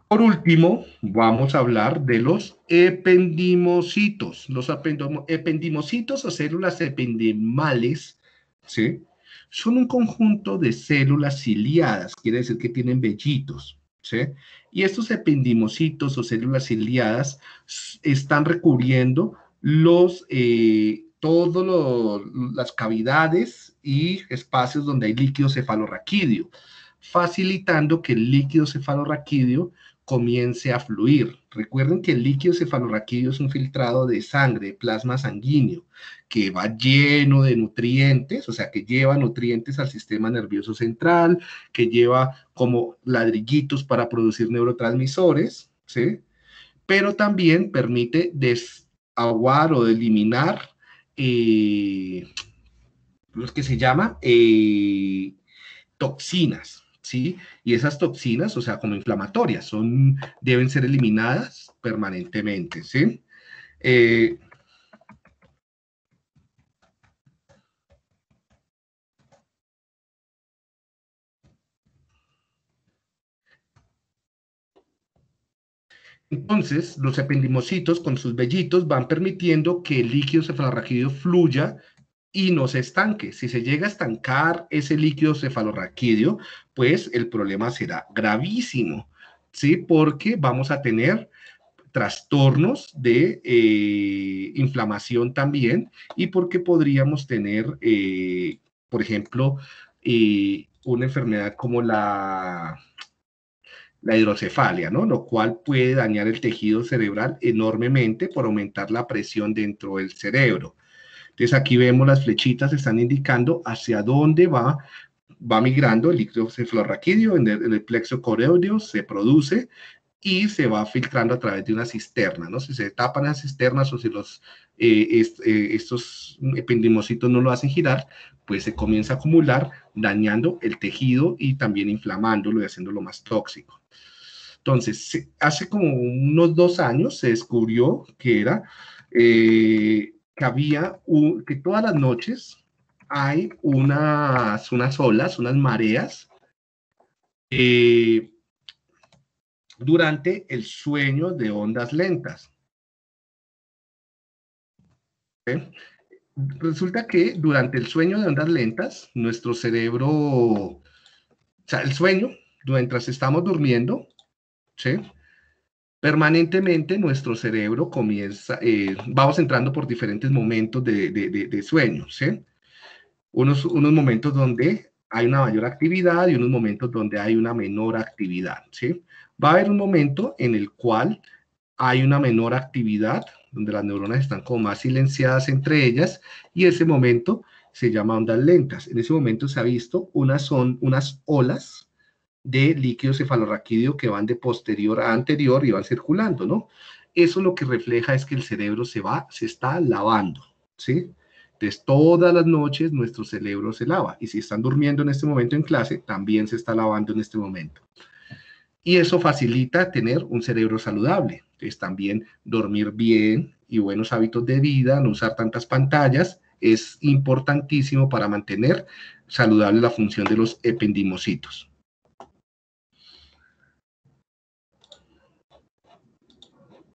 Por último, vamos a hablar de los ependimocitos. Los ependimocitos o células ependimales, ¿sí? Son un conjunto de células ciliadas, quiere decir que tienen vellitos, ¿sí? Y estos ependimocitos o células ciliadas están recubriendo todas las cavidades y espacios donde hay líquido cefalorraquídeo, facilitando que el líquido cefalorraquídeo comience a fluir. Recuerden que el líquido cefalorraquídeo es un filtrado de sangre, de plasma sanguíneo, que va lleno de nutrientes, o sea, que lleva nutrientes al sistema nervioso central, que lleva como ladrillitos para producir neurotransmisores, ¿sí? Pero también permite desaguar o eliminar lo que se llama toxinas, ¿sí? Y esas toxinas, o sea, como inflamatorias, deben ser eliminadas permanentemente, ¿sí? Eh, entonces, los ependimocitos con sus vellitos van permitiendo que el líquido cefalorraquídeo fluya y no se estanque. Si se llega a estancar ese líquido cefalorraquídeo, pues el problema será gravísimo, ¿sí? Porque vamos a tener trastornos de inflamación también y porque podríamos tener, por ejemplo, una enfermedad como la hidrocefalia, ¿no? Lo cual puede dañar el tejido cerebral enormemente por aumentar la presión dentro del cerebro. Entonces aquí vemos las flechitas están indicando hacia dónde va migrando el líquido cefalorraquídeo en el plexo coreoideo, se produce y se va filtrando a través de una cisterna, ¿no? Si se tapan las cisternas o si estos ependimocitos no lo hacen girar, pues se comienza a acumular, dañando el tejido y también inflamándolo y haciéndolo más tóxico. Entonces, hace como unos 2 años se descubrió que que que todas las noches hay unas olas, unas mareas, eh, durante el sueño de ondas lentas. ¿Eh? Resulta que durante el sueño de ondas lentas, nuestro cerebro, o sea, el sueño, mientras estamos durmiendo, ¿sí? Permanentemente nuestro cerebro comienza, vamos entrando por diferentes momentos de sueño, ¿sí? Unos momentos donde hay una mayor actividad y unos momentos donde hay una menor actividad, ¿sí? Va a haber un momento en el cual hay una menor actividad, donde las neuronas están como más silenciadas entre ellas, y ese momento se llama ondas lentas. En ese momento se ha visto unas olas de líquido cefalorraquídeo que van de posterior a anterior y van circulando, ¿no? Eso lo que refleja es que el cerebro se está lavando, ¿sí? Entonces, todas las noches nuestro cerebro se lava. Y si están durmiendo en este momento en clase, también se está lavando en este momento. Y eso facilita tener un cerebro saludable. Entonces, también dormir bien y buenos hábitos de vida, no usar tantas pantallas, es importantísimo para mantener saludable la función de los ependimocitos.